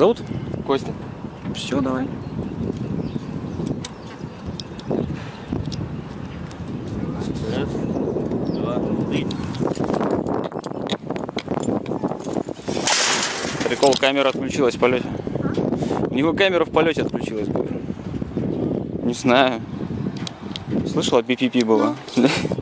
зовут? Костя. Все, давай. Раз, два, три. Прикол, камера отключилась в полете. У него камера в полете отключилась. Не знаю. Слышала, пи-пи-пи было.